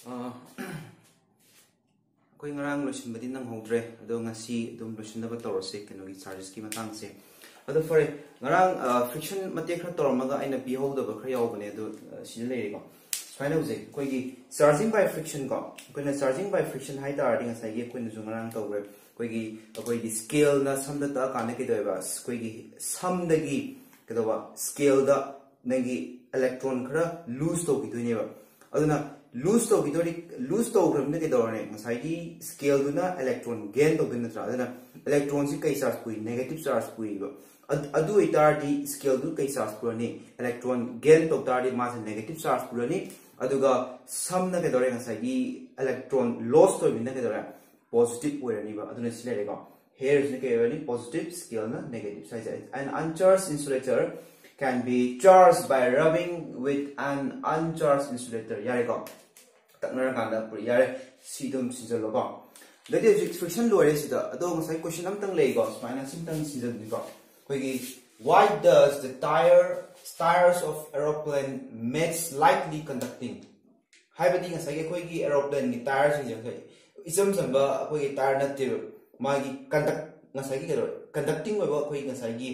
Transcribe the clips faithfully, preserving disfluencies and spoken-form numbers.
कोई ngarang lotion badi nang hodre ado ngasi dum lotion da bator se kenogi charges ki matang se ado for ngarang friction mate khra tormaga aina pi ho da ba khra yaw bane ado si le ko final je koi gi charging by friction ko koi na charging by friction hai da ring sai ge koi na ngarang to re koi gi koi gi scale na sam da ta ka na ki do ba koi gi sam da gi ke do ba scale da nangi electron khra loose to ki do ne ba aduna loose to bidori loose to gram ne ke dorne masai ki scale duna electron gain to bin tra adana electron si kai charge pui negative charge pui ba adu itar di scale du kai charge pui ni electron gain to tar di mas negative charge pui ni aduga sam na ke dore masai ki electron loss to bin ne ke dore positive pui ni ba aduna sile ga here is ne ke ni positive scale na negative size an uncharged insulator can be charged by rubbing with an uncharged insulator. Yare ko. Takna kanda puri yare sidum sinjalo ko. That is friction lower is the ado ngasai question nam tang lei ko. Spina sim tang sinjal ni ko. Koi why does the tire tires of aeroplane make slightly conducting? Hai badi ngasai ke koi ki aeroplane ni tires ni jang isam samba koi ki tire na te ma ki conduct ngasai ki conducting wa koi ngasai ki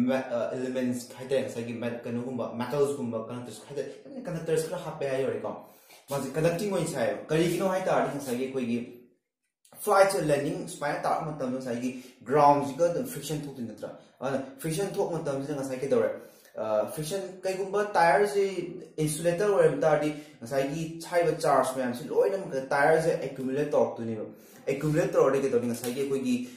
elements haide sagi mat kanu gumba metals gumba conductors haide conductors kra hape ayo re ko maji conducting oi sai kari kino hai ta ri sagi koi gi flight landing spine ta matam no sagi ground ga the friction thok din natra ana friction thok matam je ngasai ke dore friction kai gumba tire je insulator or ta di sagi chai ba charge me am si loi nam ka tire je accumulate tok tu ni accumulator or ke dore ngasai ke koi gi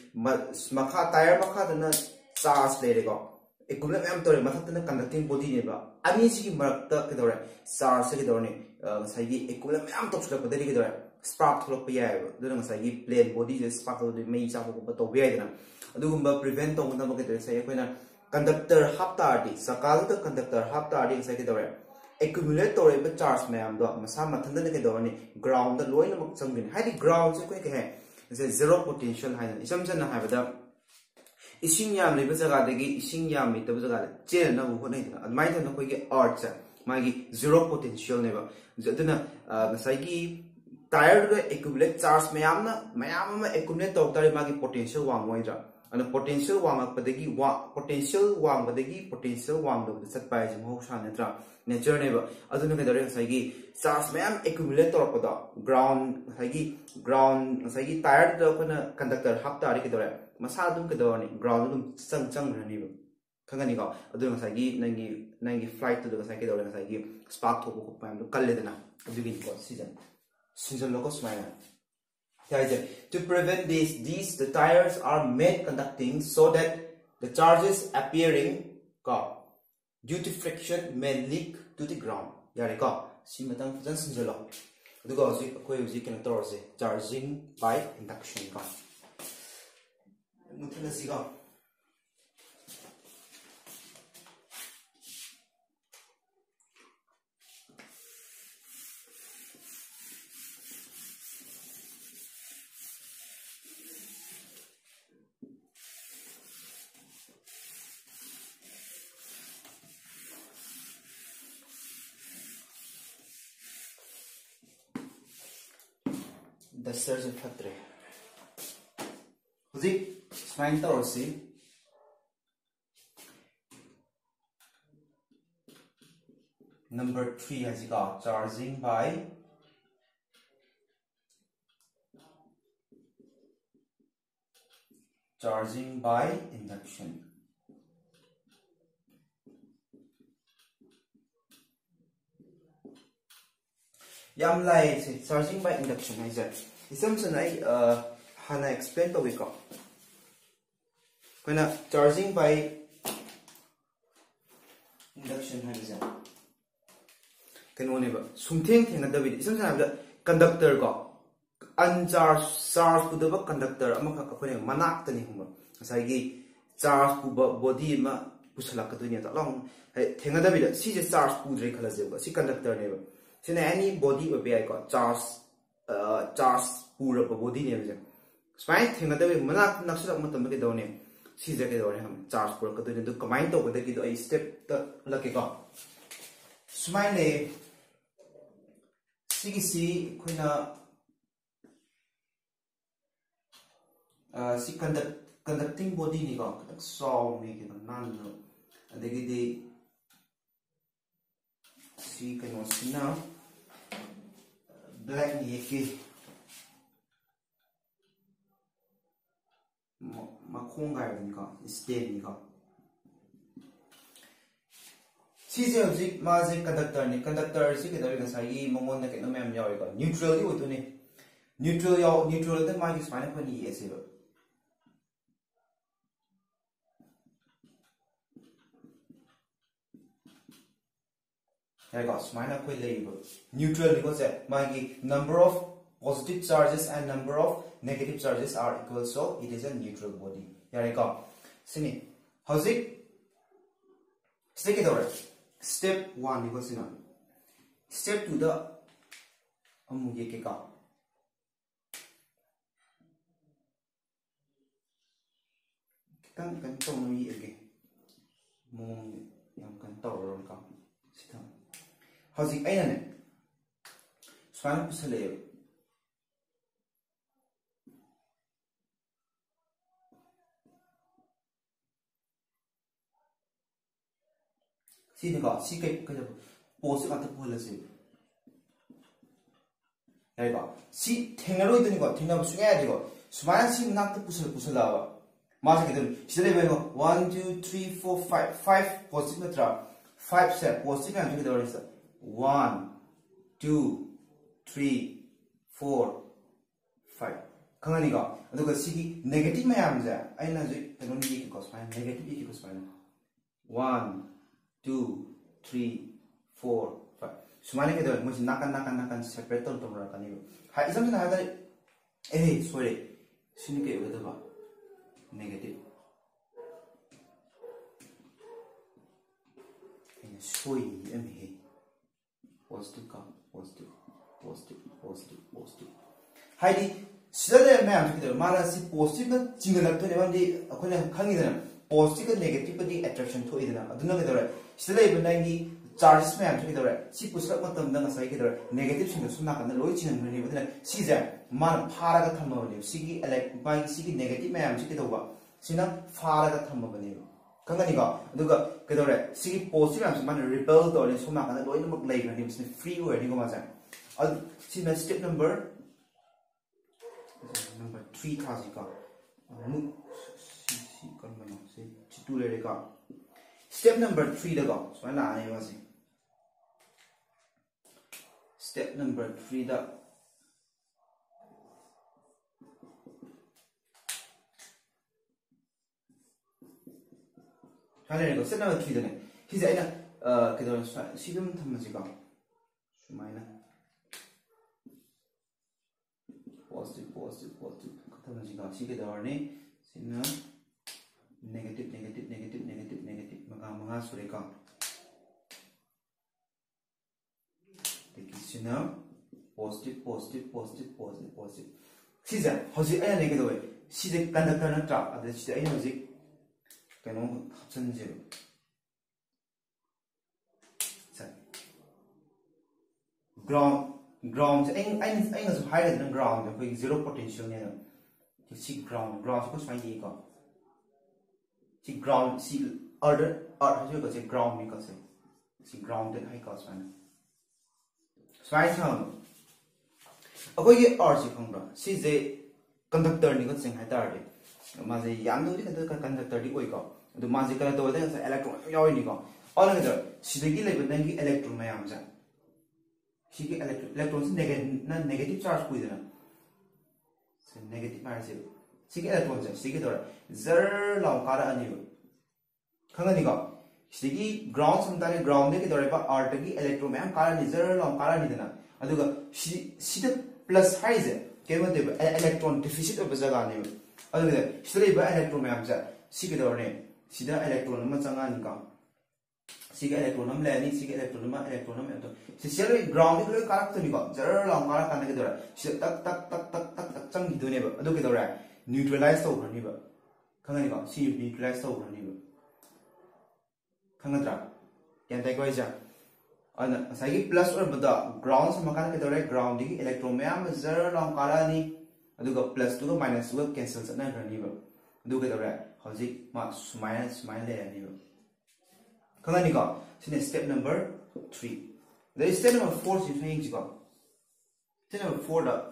makha tire makha dana charge le go equivalent am tore mathak na conducting body ne ba ani si marak ta ke dore charge se ke dore ne sai gi equivalent am to chula ko deri ke dore spark tholo pa ya ba dona sai gi plane body je spark de mei cha ko to be ya dana adu gumba prevent to na ba ke dore sai ko na conductor hap ta di sakal ta conductor hap ta di sai ke dore accumulate tore ba charge me am do masa mathan da ke dore ne ground da loi na mak chang bin hai di ground se ko ke hai zero potential hai isam jan na hai ba da ising yam le bazaga degi ising yam mi tabazaga chen na bu nei da mai da koi ge art cha mai gi zero potential ne ba jaduna ngasai gi tire da accumulate charge mayam na mayam ma accumulate to tare ma gi potential wang moi ra ana potential wang pa degi wa potential wang ba degi potential wang do sat pai ji mo sha ne tra nature ne ba aduna ke dare ngasai gi charge mayam accumulate to pa da ground ngasai gi ground ngasai gi tire da ko na conductor hap ta ri ke dare masa dum ke dawani ground dum chang chang rani ba khangani ko adu ngasai gi nangi nangi flight to ngasai ke dawani ngasai gi spark thok ko pam do kalle dana adu gi ko season season locus maya to prevent this these the tires are made conducting so that the charges appearing ko due to friction may leak to the ground yare ko si matang jan sinjalo adu ko ji koi ji ken tor se charging by induction ko muthana siga the surge of fatre huzi spine tower si number three has got charging by charging by induction yam lai se charging by induction hai ja isam san ai hana explain to we ko kana charging by induction hai ja kano ne ba sumtheng theng da bi isam san da conductor ko uncharged charge pu da conductor ama kha ko ne manak ta ni hum sai gi charge pu body ma pusala ka dunia ta long theng da bi da si je charge pu dre khala je ba si conductor ne ba sina any body of be ko charge uh charge pura body ne je spine thing da be mana naksa matam ke dawne si je ke dawne ham charge pura ka to combine to ko da ki do I step ta lake ko spine ne सिगी सी कोइना सी conduct conducting body नि को तक saw में के नान no अदगी दे सी कनो सिना ब्लैक ये के मखोंग गायन का स्टेन का सीजे हजिक माजे कंडक्टर ने कंडक्टर से के दरे नसाई मंगोन ने के नो मैम यावेगा न्यूट्रल ही होतो ने न्यूट्रल याव न्यूट्रल द मागी स्पाइन को नि ऐसे है गाइस माइना कोई लेबल न्यूट्रल because मागी number of positive charges and number of negative charges are equal, so it is a neutral body यारे का सिनी हजिक स्टेप के दौरे step one निको सिना step two द अमुगे के का कितन कन तो नुई एगे मोंग याम कन तौर का सिथा हजिक आइना ने स्वान पुसले सी निका सी के के पोस्ट का तो बोले से यारेगा सी थेंगरोय तो निका थेंना सुगे यादेगो स्वान सी नाक तो पुसल पुसलावा मासे के दम सिले बेगो one two three four five five positive नत्रा five से पॉजिटिव याम के दौरे से one two three four five खंगनी का अदुगा सिगी नेगेटिव में याम जा आइना जे कनो नि के कोस फाइन नेगेटिव के कोस फाइन one two three four five सुमाने के दौरे मुझे नाकन नाकन नाकन सेपरेट तो तो रखा नहीं हां इसमें ना अगर ए सॉरी सिनी के उदबा नेगेटिव इन सोई एम हे positive का positive positive positive positive हाइडी सिदे मैम के माना सी positive ना चिंगलक तो नेबंदी अखोने खंगिदना positive का negative का दी attraction तो इदना अदुना के दौरे सिदे बनाई चार्जेस मैम के दौरे सी पुसलक मतम दंग सही के दौरे नेगेटिव सिंग सुना कन लोई चिंगन बने सी जे मान फारा का थमबने सिगी इलेक्ट बाई सिगी नेगेटिव मैम के दौबा सिना फारा का थमबने कंगनी का अदुगा के दौरे सिगी positive मैम मान रिपेल तो ने सुना कन लोई नमक लई गनि बिसने फ्री ओर नि को माजा अल सिना स्टेप नंबर नंबर three था सिका मु सी कन बनो से चितु ले का स्टेप नंबर three लगा सुना आने वासी स्टेप नंबर three दा हाले रे स्टेप नंबर three दने हिजे आइना के दौरे सिदम थमजिका सुमाइना positive positive positive खतम जिका सी के दौरे सिना negative negative negative negative negative मगा मगा सुरेका देखि सिना positive positive positive positive positive सिजा हजि आया नेगे दोय सिजे कंडक्टर नत्रा अदे सिजे आइना हजि कनो हचन जे ग्राउंड ग्राउंड से एंग एंग एंग जो हाई रहते हैं ग्राउंड में कोई जीरो पोटेंशियल नहीं है कि सी ग्राउंड ग्राउंड से कुछ फाइन ये का सी ग्राउंड सी अर्डर अर्डर जो कैसे ग्राउंड में कैसे सी ग्राउंड है हाई का फाइन फाइन था अब कोई ये अर्ड से कंगा सी जे कंडक्टर नहीं कुछ सिंह है तार माजे याम दो दिखते हैं कंडक्टर दी कोई का तो माजे कल तो होते हैं इलेक्ट्रॉन याव नहीं का और अगर सीधे लेवल में कि इलेक्ट्रॉन में आम जाए सीके इलेक्ट्रॉन से नेगेटिव नेगेटिव चार्ज कोई देना से नेगेटिव मार से सीके इलेक्ट्रॉन से सीके दौरा जर लाउ कार अनिव खंगनी का सीके ग्राउंड समताने ग्राउंड के दौरे पर आर्ट की इलेक्ट्रॉन में कार नि जर लाउ कार नि देना अदुगा सी सीदा प्लस हाई से के मतलब इलेक्ट्रॉन डिफिसिट ऑफ जगह ने अदुगा सीदा बा इलेक्ट्रॉन में आमजा सीके दौरने सीधा इलेक्ट्रॉन में चंगा नि का सीके इलेक्ट्रॉन में लेनी सीके इलेक्ट्रॉन में इलेक्ट्रॉन में तो सिस्टर ग्राउंड के कारक तो निको जर लाउ कार का के दौरा सी तक तक तक तक तक तक चंगी दुने बा अदु के दौरा न्यूट्रलाइज तो करनी बा खंगनी का सी न्यूट्रलाइज तो करनी बा खंगत्रा क्या ताई कोई जा साइगी प्लस और बदा ग्राउंड से मकान के दौरे ग्राउंड दी इलेक्ट्रॉन में आम जरा लॉन्ग काला नहीं अदुगा प्लस टू का माइनस टू का कैंसिल करना करनी बो अदुगा दौरे हौजी मा माइनस माइनस ले आनी बो कहाँ निका सिने स्टेप नंबर थ्री द स्टेप नंबर फोर से नहीं जिका स्टेप नंबर फोर दा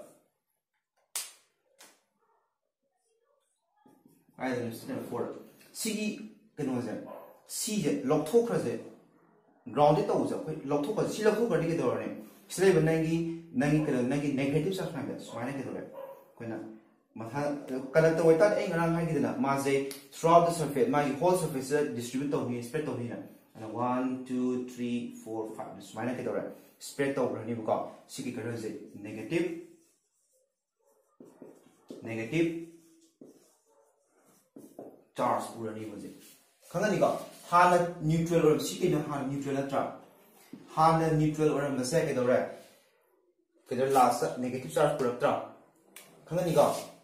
आये द स्टेप नंबर फोर सी कनो जे सी जे लॉक थोक रजे ग्राउंड तो उजा कोई लॉक थोक सी लॉक थोक करने के दौरे इसलिए बननेगी नंगी करो नंगी नेगेटिव चार्ज में बस माइनस के दौरे कोई ना मथा कनेक्ट होता है एक रंग है कि ना माजे थ्रू द सरफेस मागी होल सरफेस डिस्ट्रीब्यूट तो हुई स्प्रेड तो हुई ना and one two three four five this minus के दौरे spread तो उड़नी बुका सी की करने से negative negative charge उड़नी बजे खाना निका हाना neutral और सी के ना हाना neutral ना हाना neutral और मसे के दौरे के दौरे last negative charge पूरा ट्रा खाना निका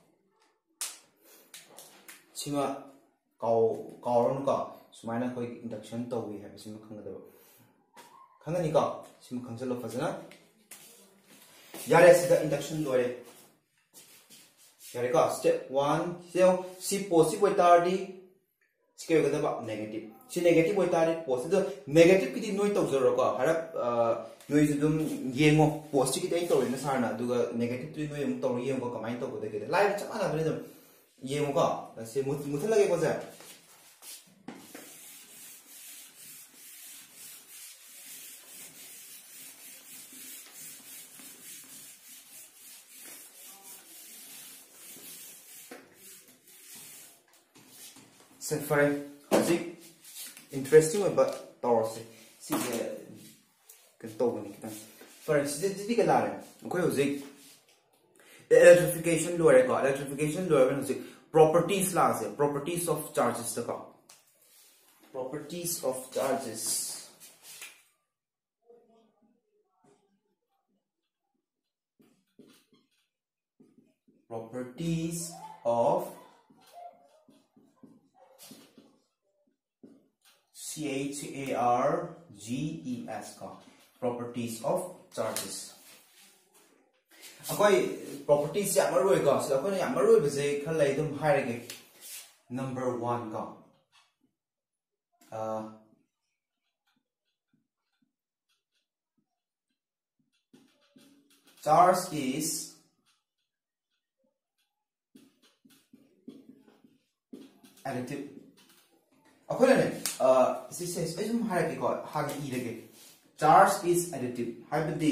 सीमा काउ काउरन का सुमाइना कोई इंडक्शन तो हुई है बिस्म खंगदब खंगनिका सिम खंगचलो फजना यारे सिदा इंडक्शन लोरे यारे का स्टेप वन सेव सी पॉजिटिव होतारदी स्के गदबा नेगेटिव सी नेगेटिव होतारदी पॉजिटिव नेगेटिव किदि नोय तौजरो का हरप नोय जुदुम येंगो पॉजिटिव किदि आई तौरिना सारना दुगा नेगेटिव तु नोय उम तौर येंगो कमाइन तौबदे के लाइव चमाना बने दम येंगो का से मुथलगे को जा से फरे हजी इंटरेस्टिंग होबा तौरसे सी के तौबनी किता फरे सी दी के लारे कोई हजी इलेक्ट्रिफिकेशन लोरे का इलेक्ट्रिफिकेशन लोरे में हजी प्रॉपर्टीज लासे प्रॉपर्टीज ऑफ चार्जेस का properties of charges properties of C H A R G E S का properties of charges अकोई properties या मरोई का सिला कोई या मरोई बजे खल ले तुम हाय रगे number one का uh, charge is additive अखोले ने इसे से इसम हाय के को हाग ई लगे चार्ज इज एडिटिव हाइबदी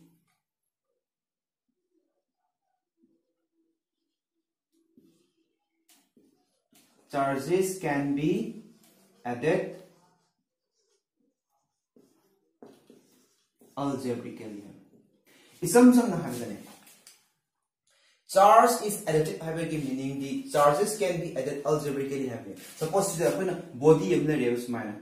charges can be added algebraically इसम सम ना हागने charge is additive have की meaning the charges can be added algebraically have suppose this अपना body अपना रेस मायना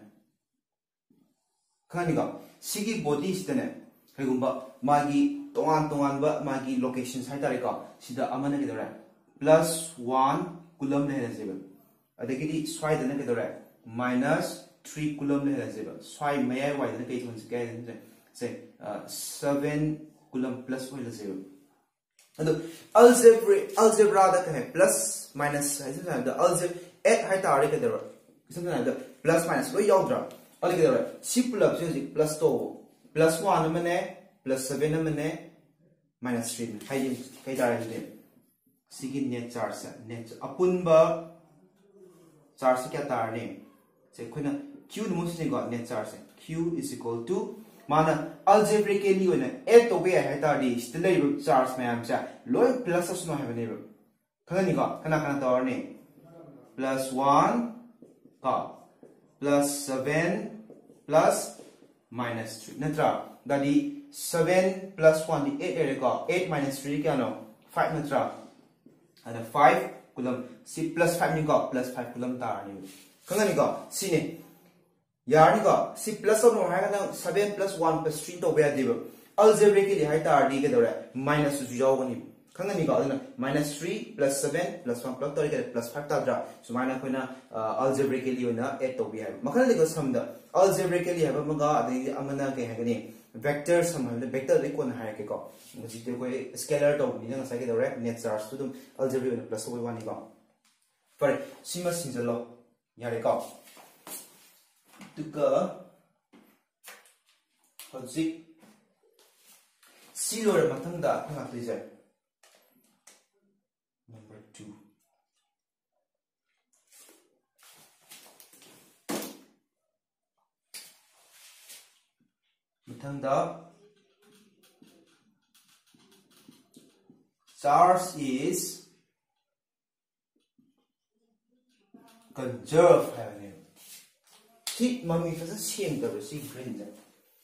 खानी का सिगी body सितने कहीं मागी तोआन तोआन बा मागी locations है तारे का सिदा अमन के दौरे plus one coulomb ले रहे अदेगी दी स्वाई दने के दौरे minus three coulomb ले रहे स्वाई में आए वाई दने कहीं चुन क्या है से seven coulomb plus वाई ले अदो अलजेब्रा अलजेब्रा दा कहे प्लस माइनस है समझा द अलजेब eight है तारे के दर समझा द प्लस माइनस लो याउद्रा अले के दर सी प्लस से प्लस तो प्लस one मने प्लस seven मने माइनस three है कई तारे दे सी की नेट चार्ज से नेट अपुनबा चार्ज क्या तारने से कोइना q नमुसने को नेट चार्ज से q is equal to माना algebraically होने add तो वे है तारी स्टिल ले चार्ज में हम चा लोग प्लस उसनो है बने कहाँ निका कना कना तारने प्लस one का plus seven plus minus three नत्रा दादी seven प्लस one दी eight एरे का eight माइनस three क्या नो five नत्रा अने five कुलम सी प्लस five निका प्लस five कुलम तारने कहाँ निका सी ने यार निका सी प्लस और है ना seven plus one plus three तो बया दिबो अलजेब्रिकली है तार दी के दौरे माइनस जो जाओ बनी khangani ko aduna minus three plus seven plus one plus three plus five tadra sumaina koina algebraically oina add to bi hai makhal de ko sum da algebraically have maga adi amana ke hagani vector sum have vector de kon hai ke ko ji te ko scalar to ni na sa ke dore net charge to dum algebra oina plus one ni ko for sima sinjalo yare ko tuka hoji silor mathang da khang tu jai number two mathang da charge is conserved hai ne si mami fa sa sieng da si green da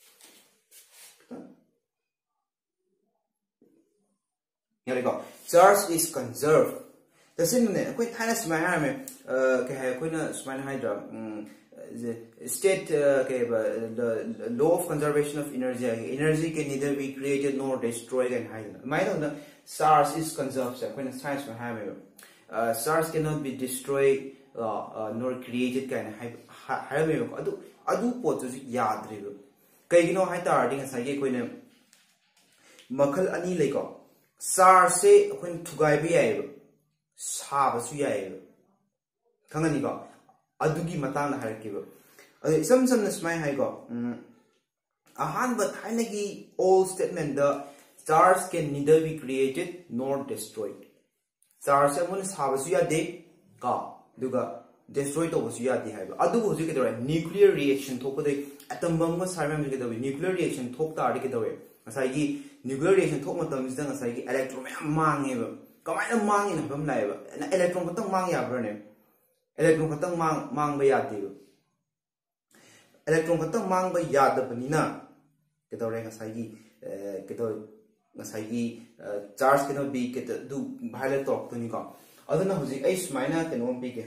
here go charge is conserved the sin ne koi thana smai ha me ke ha koi na smai ha da state ke the law of conservation of energy energy can neither be created nor destroyed and hide mai no charge is conserved koi na science ma ha me charge cannot be destroyed uh, uh, nor created kind ha me adu adu pot ju yadri kai gino ha ta arding sa ge koi na makhal ani le ko charge se koi thugai bi ai sa ba su yai khangani ko adugi matang na harki ba ade sam sam na smai hai go ahan ba thainagi all statement the charge can neither be created nor destroyed charge se mun sa ba su ya de ka duga destroy to ba su ya de hai ba adu ho ji ke dore nuclear reaction thok de atom bomb ko sarmam ji ke dore nuclear reaction thok ta ri ke dore asai gi nuclear reaction thok matam ji dang asai gi electron ma mang e ba kamai na mang ni bam lai ba electron ko tang mang ya bra ne electron khatang mang mang ba ya de electron khatang mang ba ya da banina ke dore nga sai gi ke do nga sai gi charge cannot be ke do violet talk to ni ko aduna hoji ai smaina ke nom bi ke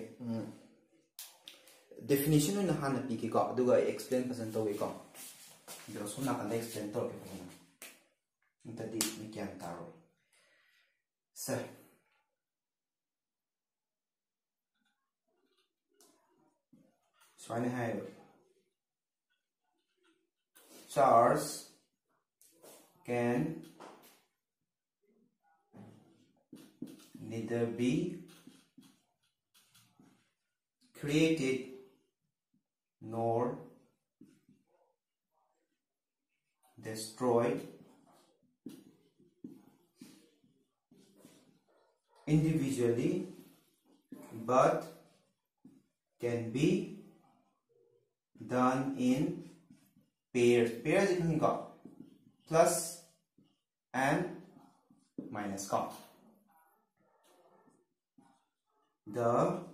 definition na hana bi ke ko aduga explain pasan to we ko do so na kan explain to ke ko nta di mi kyan taro sir so I have charge can neither be created nor destroyed individually but can be done in pairs. Pairs is plus and minus का. The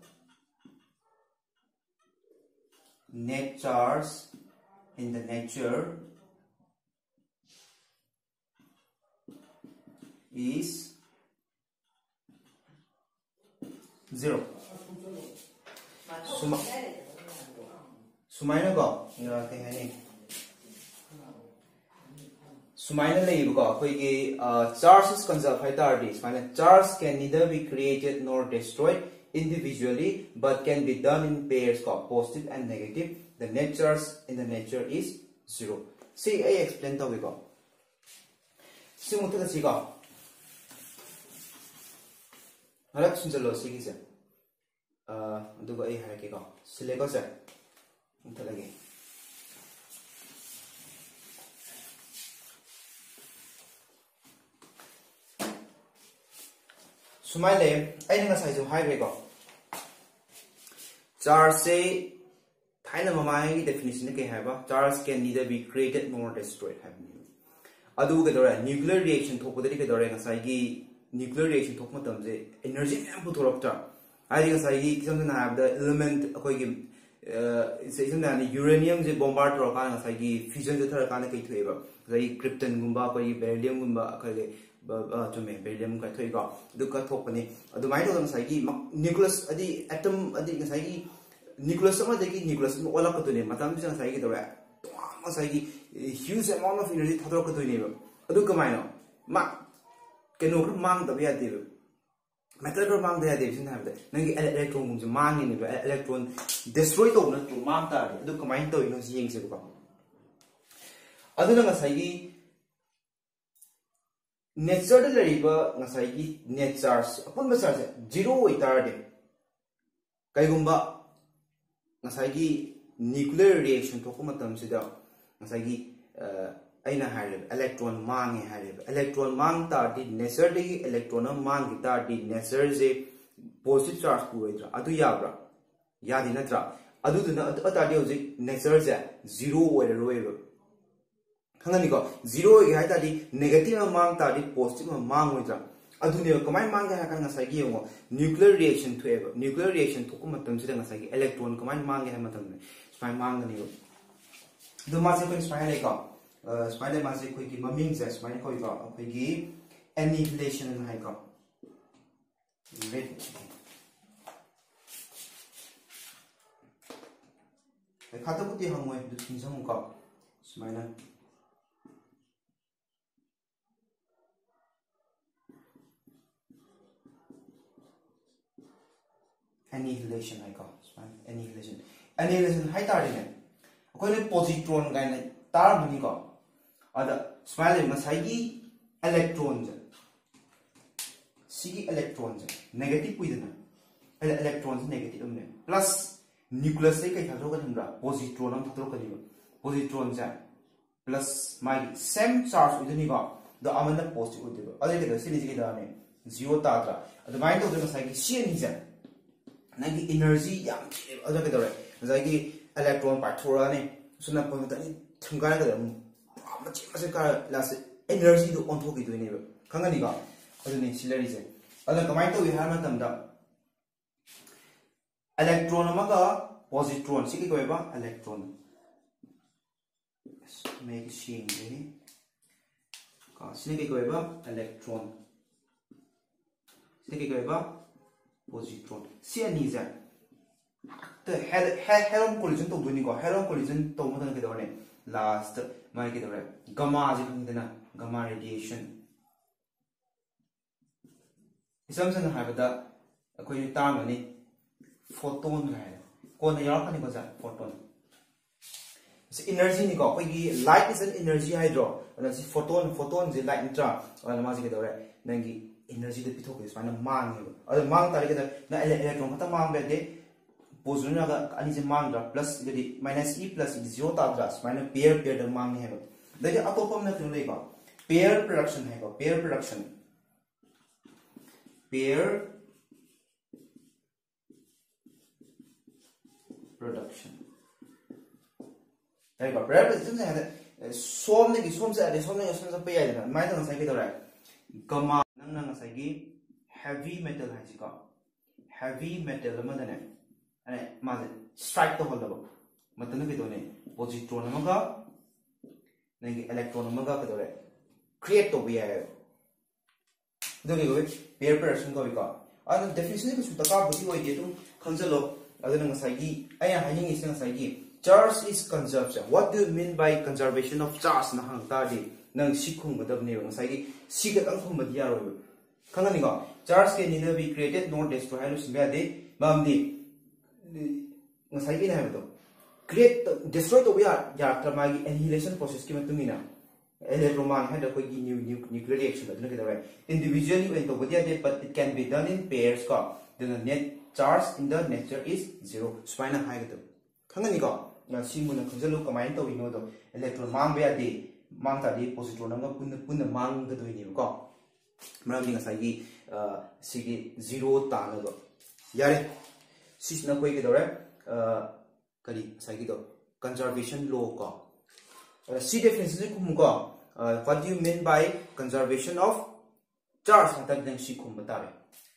net charge in the nature is zero. Suma Sumaina go nga te hani Sumaina le go koi ge charge is conserved hai tar dis mane charge can neither be created nor destroyed individually but can be done in pairs ko positive and negative the net charge in the nature is zero see I explain to we go simuta si go harak sunjalo si gi se uh dugo ai harake go sile go se Unta lagi. Sumai le, ai nang sai jo hai re ko. Charge se thaina mamai gi definition ke hai ba. Charge can neither be created nor destroyed hai. Adu ke dore nuclear reaction thok podari ke dore ngasai gi nuclear reaction thok matam je energy mem puthorok ta. Ai gi ngasai gi kisam na have the element akoi gi इसमें ना uranium जे bombard रो कान ऐसा कि fusion जे थर कान कई थोड़े बा जैसे krypton गुम्बा कोई beryllium गुम्बा कहीं जो में beryllium का थोड़ी का दुका थोक पने अदु माइंड होता है ऐसा कि nucleus अदी atom अदी ऐसा कि nucleus sama jadi nucleus में ओला कतो नहीं मतलब जो ऐसा कि तो है तो ऐसा कि huge amount of energy थोड़ा कतो नहीं बा अदु कमाई ना मा keno khar mang da ya de metal khar mang da ya de sin ha de nang electron gung je mang ni ba electron destroy to na to mang ta de du kamai to ino si yeng se ba adu na ngasai gi nature da lariba ngasai gi net charge apun ba charge zero oi tar de kai gumba ngasai gi nuclear reaction to ko matam sida ngasai gi aina hare electron mang e hare electron mang ta di nature de electron mang gi ta di nature je positive charge pu roidra adu yabra yadi natra adu duna ata de hoji nature je zero oi roi ba khangani ko zero oi hai ta di negative mang ta di positive mang roidra adu ne kamai mang ga kan ngasai gi yo nuclear reaction to eba nuclear reaction to ko matam sida ngasai gi electron kamai mang ga matam ne spy mang ga ni do ma se ko spy ne ko spy ma se ko gi maming se spy ko ga ko gi annihilation hai ko red e khata ko ti hangoi du sin sam ko spy na annihilation hai ko annihilation annihilation hai tar ne ko ne positron ga ne tar mani ko ada smile ma sai gi electron je sigi electron je negative pui dana electron je negative amne plus nucleus sai kai thadro ka thambra positron am thadro ka ni positron je plus my same charge udani ko the amana positive udeba ade ke sini ji da ne zero ta tra adu mai to de sai gi c ni je nagi energy yam aja ke dore zagi electron pathora ne suna pa ta ni thunga ga dam ma chi ma se ka la se energy do on thoki do ne ba khangani ga adu ni silari je ala kamai to wi har ma tam da electron ma ga positron si ki ko ba electron make shing ni ka sini ki ko ba electron sini ki ko ba positron si ani za the heron collision to duni ko heron collision to mo tan ke dore last mai ke dore gamma ji khang dena gamma radiation isam san ha bada akoi ni ta mani photon ga ko na yak ni ko za photon is energy ni ko koi gi light is an energy hydro ana si photon photon je light intra ana ma ji ke dore nangi energy de pithok is mana mang ni ado mang ta ke na electron khata mang be de position ga ani je mang dra plus de minus e plus e zero ta dra mana pair pair de mang ni hai de de atopam na thung le ba pair production hai ba pair production pair production dai ba pair production hai de som ne gi som se de som ne som se pe ai na mai ta sai ke dra gamma nang nang gi heavy metal hai ji ko heavy metal ma dane ane ma strike to hol ba matan ke do ne positron ma ga nang electron ma ga ke do re create to be ai do ge go pair production ko ko an definition ko su ta ka bu oi de tu khanjalo adu nang sai gi aya haning is nang sai gi charge is conservation what do you mean by conservation of charge na hang ta di nang sikhung badab ne nang sai gi siga ang khum bad ya ro khangani ko charge can neither be created nor destroyed halu simba de mamdi ngasai gi na ha to create destroy to ya ya trama gi annihilation process ki matungina electron had a quick new nuclear reaction that look at the right individually when to but but it can be done in pairs ko then the net charge in the nature is zero spina high to khangani ko na simuna khonjalu kamai to ino do electron mang be ade mang ta di positron nga pun pun mang ga do ni ko mara ni ngasai gi sigi zero ta na do yare sis na koi ke do re kari sai gi do conservation law ko see definition kum ko what do you mean by conservation of charge ta dang si kum batare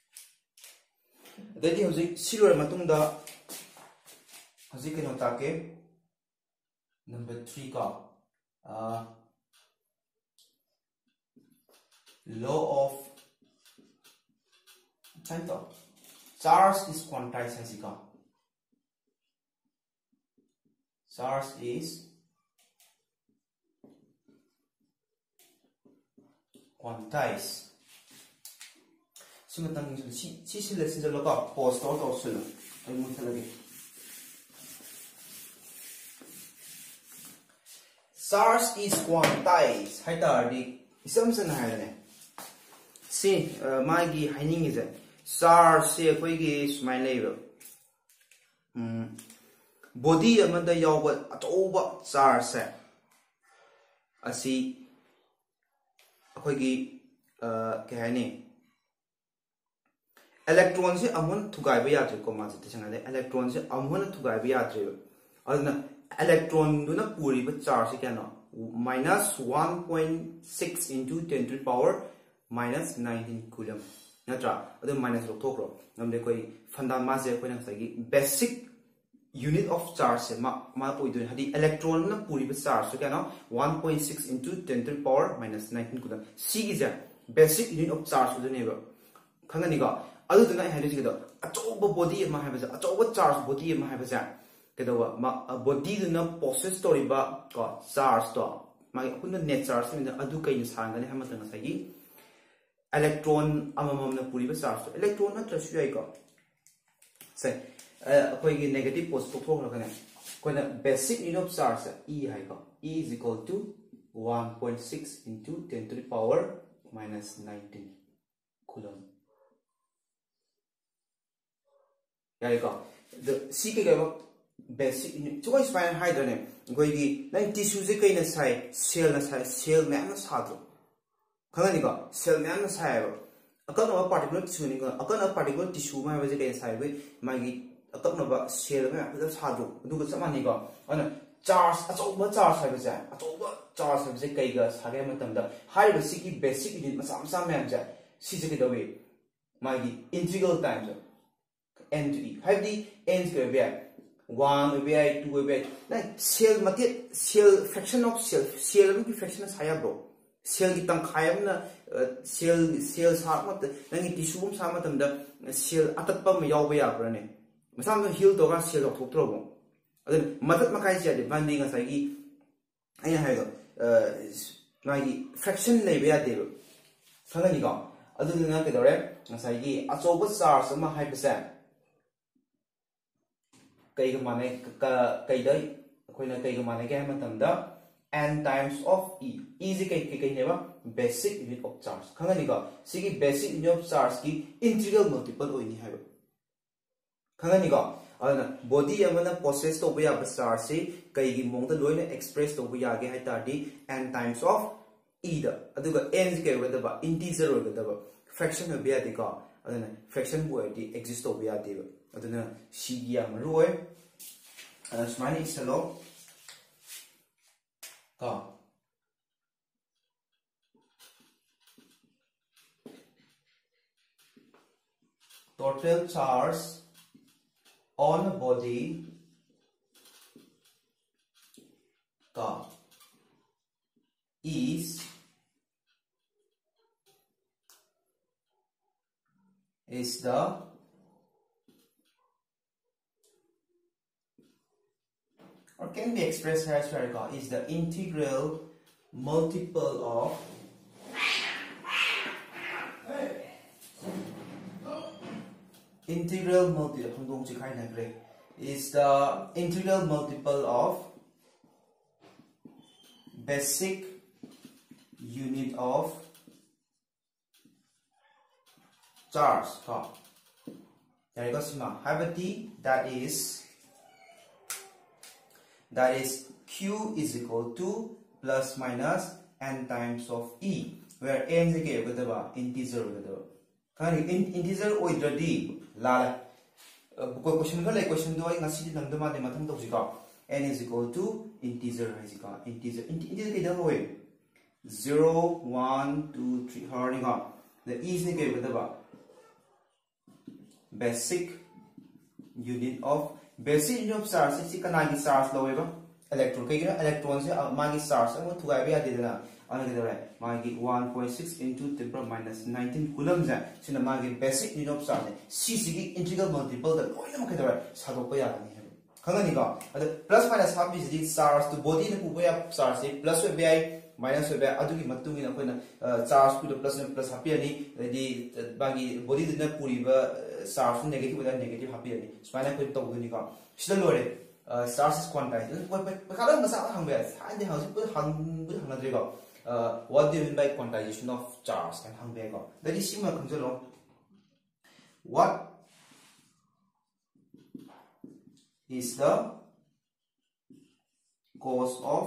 dadi hoji silor matung da hoji ke no ta ke number three ka uh, law of chanto charge is quantized as ka charge is quantized सिमतंग सी सी सिल सिल लगा post और तो सिल आई मुझे लगे charge is quantize है तारदी इसम से ना है सी मागी हाइनिंग इज चार्ज से कोई की स्माइल लेबो body amada yawba atoba charge se asi akhoi gi ke hani electron se amon thugai ba yatre ko ma te changa de electron se amon thugai ba yatre aduna electron du na puri ba charge se kana minus one point six into ten to the power minus nineteen coulomb natra adu minus lo thokro namde koi fanda ma se koi na sai gi basic unit of charge se ma ma poi do hadi electron na puri ba charge so kana one point six into ten to the power minus nineteen coulomb c is a basic unit of charge so ne ba khangani ga adu duna hai hadi ga achoba body ma hai ba achoba charge body ma hai ba ja ke do ma body duna possess story ba ko charge to ma kunna net charge ni adu kai ni sang ne ha ma tang sai gi electron amamam na puri ba charge to electron na tra su ai ko sai अखोई negative पोस्ट पोथोखना कोना basic unit of charge E है को E is equal to one point six into ten to the power minus nineteen coulomb यार को the C के क्या बेसिक यूनिट जो इस फाइन हाई दोने कोई की नहीं टिश्यू से कहीं ना साइ सेल ना साइ सेल में ना साधो खबर नहीं को सेल में ना साइ अकन और पार्टिकुलर टिश्यू नहीं को अकन और पार्टिकुलर टिश्यू में वजह कहीं साइ वे मागी अतपनबा सेल में आपदा सादो दुग समानी को अन चार्ज अचौबा चार्ज है बजा अचौबा चार्ज है बजे कईगा सागे मतमदा हाइबा सिकी बेसिक यूनिट मसा मसा मैम जा सिजे के दवे मागी इंटीग्रल टाइम जो n to e हाइबदी n के बे one बे two बे ना सेल मते सेल फ्रैक्शन ऑफ सेल सेल की फ्रैक्शन साया ब्रो सेल की तंखाय ना सेल सेल सा मत नंगी टिश्यू सा मतमदा सेल अतपा में याव बे याब्रने मसाम हिल तो का सेल थोक्त्रोबो अदन मदत मकाई से बंदी ngसाई अइना हाइदो मागी फ्रैक्शन लेबे यादेबो खंगनी को अदुना के दरे ngसाई अचोब चार्ज अमा हाइबसे कईग माने कईदई अखोइना कईग माने के मतमदा n times of e e is कई कई नेबा बेसिक यूनिट ऑफ चार्ज खंगनी को सिगी बेसिक यूनिट ऑफ चार्ज की इंटीग्रल मल्टीपल होइनी हाइबो खंगनी को अदना बॉडी अमना प्रोसेस तो बया चार्ज से कई की मोंग लोइना एक्सप्रेस तो बया गे है ताडी n times of e the अदुगा n के वेदबा इंटीजर वेदबा फ्रैक्शन में बया दिका अदना फ्रैक्शन बॉडी एग्जिस्ट तो बया देबा अदना c गिया मरोय स्माइली सलो का total charge on a body का is is the or can be expressed as well is the integral multiple of integral multiple is the integral multiple of basic unit of charge. There you go, Sima. Have a T that is that is Q is equal to plus minus n times of E, where n is equal to integer. Integer oidradi lala. Question ko like question do ay ngasi nang dama de mathang tawsi ka n is equal to integer hai ka integer integer ke da hoy zero one two three harning ha the e is ne ke badaba basic unit of basic unit of charge si kana gi charge lo ba electron ke gira electron se ma gi charge mo thugai ba ya de na ana ke da ma gi one point six into ten to the minus nineteen coulomb ja sina ma gi basic unit of charge c c gi integral multiple da loi na ma ke da sa do pa ya ni ha khangani ka ada plus minus half is the charge to body na pu ba ya charge plus we bi minus oiba adugi matungi na koina charge pu plus plus happy ani di bagi body dina puriba charge negative da negative happy ani smaina koi to duni ka sida lore charge is quantized pa kala masa hangbe ande house pu hang pu hang na dre ka what do you mean by quantization of charge kan hangbe ka that is sima kamjalo what is the cause of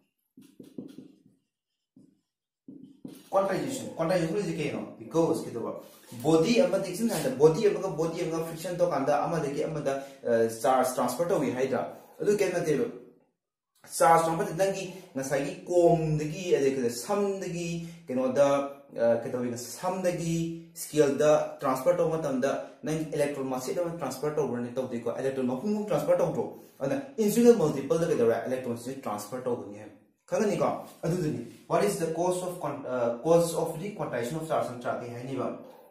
quantization quantization is okay no because kito ba body ama diksin na body ama body ama friction to kanda ama deki ama da charge transfer to wi haida adu ken na de charge transfer dangi ngasai gi kom degi ade ke sam degi keno da kito wi sam degi scale da transfer to matam da nang electron mass da transfer to burn to de ko electron ma hum transfer to to ana integral multiple da ke da electrons transfer to ni khangani ko adu duni what is the cause of uh, cause of the quantization of charge and charge hai ni ba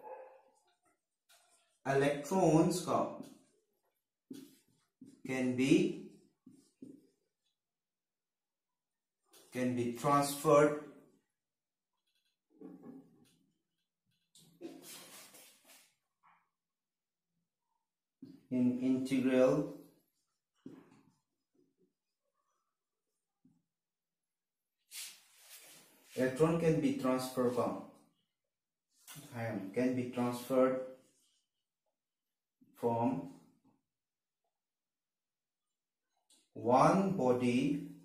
electrons ka can be can be transferred in integral electron can be transferred from ion can be transferred from one body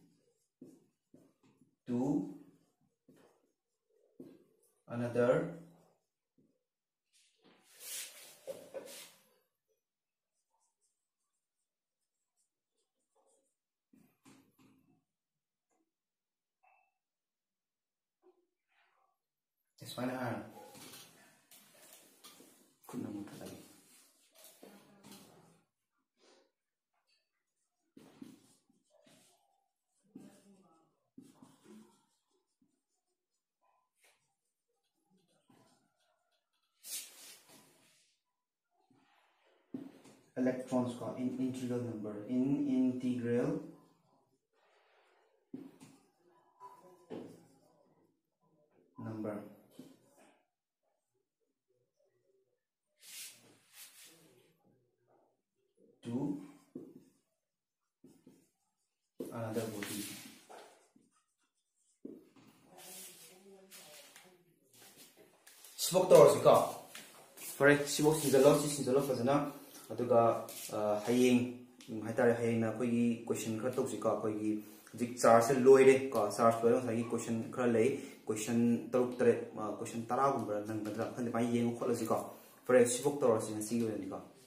to another it's fine iron kunna muta lagi electrons ka in integral number in integral number to another body sibok to sika for sibok sinjalo sinjalo fazana aduga hayeng haitare hayeng na koi question khar to sika koi jik charge se loire ka charge loire sai question khar lei question taruk tare question tara gumba nang badra khande pai yeng khol sika for sibok to sin si yo ni ka